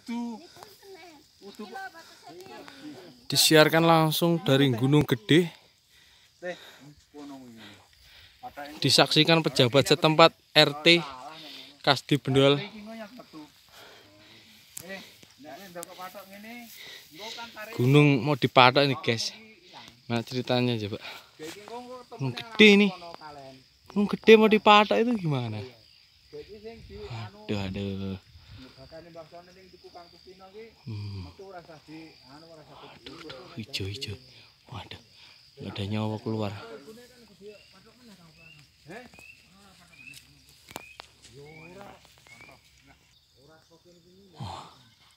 Disiarkan langsung dari Gunung Gede. Disaksikan pejabat setempat RT Kasdi Bendol. Gunung mau dipatok ini guys. Nah ceritanya aja Pak. Gunung gede ini. Gunung gede mau dipatok itu gimana? Aduh. Hijau-hijau. Waduh. Nggak ada nyawa keluar. Oh.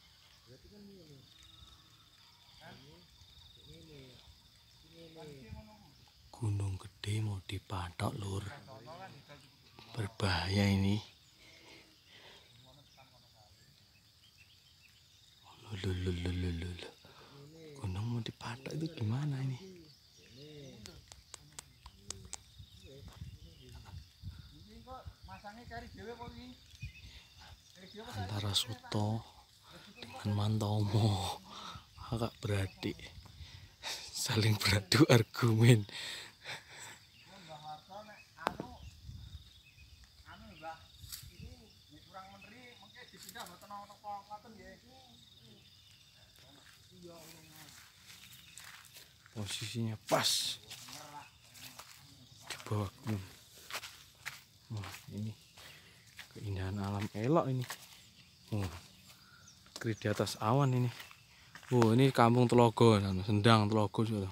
Gunung Gede mau dipatok lur. Berbahaya ini. Gunung mau dipatok itu gimana ini? Antara Suto dengan Mantomo agak beradik saling beradu argumen. Posisinya pas di bawah gunung. Wah, ini keindahan alam elok ini. Di atas awan ini. Ini kampung Telogo, Sendang Telogo sudah.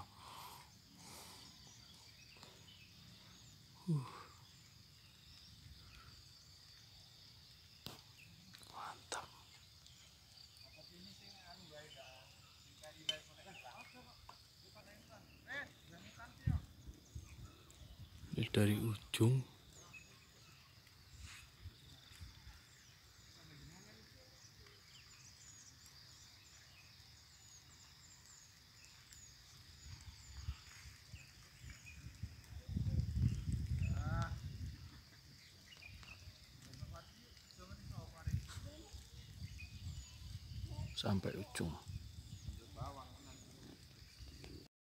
Mantap. Ini dari ujung. Sampai ujung.